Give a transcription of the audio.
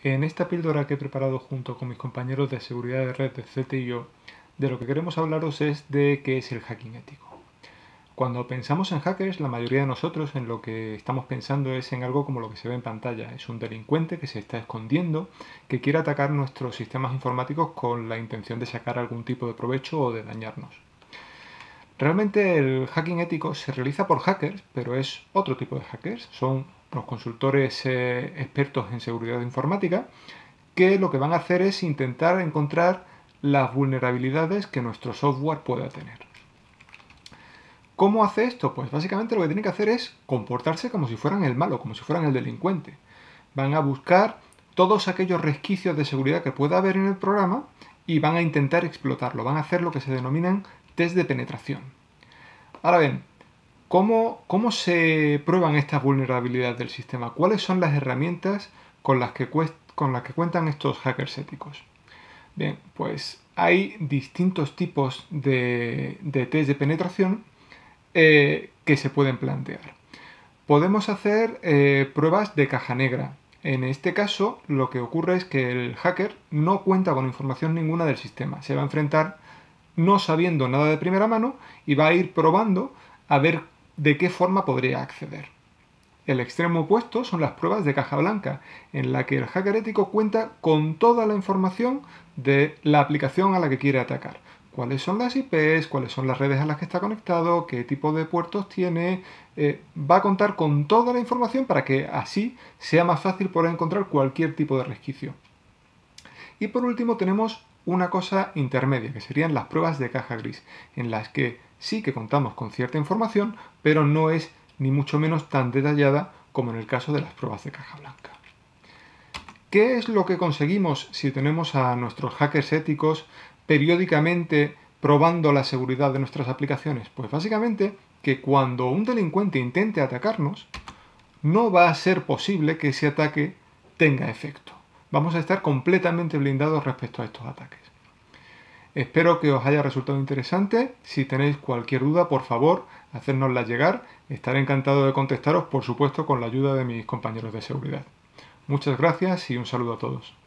En esta píldora que he preparado junto con mis compañeros de seguridad de red de CTIO, de lo que queremos hablaros es de qué es el hacking ético. Cuando pensamos en hackers, la mayoría de nosotros en lo que estamos pensando es en algo como lo que se ve en pantalla. Es un delincuente que se está escondiendo, que quiere atacar nuestros sistemas informáticos con la intención de sacar algún tipo de provecho o de dañarnos. Realmente el hacking ético se realiza por hackers, pero es otro tipo de hackers. Son los consultores expertos en seguridad informática que lo que van a hacer es intentar encontrar las vulnerabilidades que nuestro software pueda tener. ¿Cómo hace esto? Pues básicamente lo que tiene que hacer es comportarse como si fueran el malo, como si fueran el delincuente. Van a buscar todos aquellos resquicios de seguridad que pueda haber en el programa y van a intentar explotarlo. Van a hacer lo que se denominan test de penetración. Ahora bien, ¿cómo se prueban estas vulnerabilidades del sistema? ¿Cuáles son las herramientas con las que cuentan estos hackers éticos? Bien, pues hay distintos tipos de test de penetración que se pueden plantear. Podemos hacer pruebas de caja negra. En este caso, lo que ocurre es que el hacker no cuenta con información ninguna del sistema. Se va a enfrentar no sabiendo nada de primera mano y va a ir probando a ver de qué forma podría acceder. El extremo opuesto son las pruebas de caja blanca, en la que el hacker ético cuenta con toda la información de la aplicación a la que quiere atacar. Cuáles son las IPs, cuáles son las redes a las que está conectado, qué tipo de puertos tiene. Va a contar con toda la información para que así sea más fácil poder encontrar cualquier tipo de resquicio. Y por último tenemos una cosa intermedia, que serían las pruebas de caja gris, en las que sí que contamos con cierta información, pero no es ni mucho menos tan detallada como en el caso de las pruebas de caja blanca. ¿Qué es lo que conseguimos si tenemos a nuestros hackers éticos periódicamente probando la seguridad de nuestras aplicaciones? Pues básicamente que cuando un delincuente intente atacarnos, no va a ser posible que ese ataque tenga efecto. Vamos a estar completamente blindados respecto a estos ataques. Espero que os haya resultado interesante. Si tenéis cualquier duda, por favor, hacérnosla llegar. Estaré encantado de contestaros, por supuesto, con la ayuda de mis compañeros de seguridad. Muchas gracias y un saludo a todos.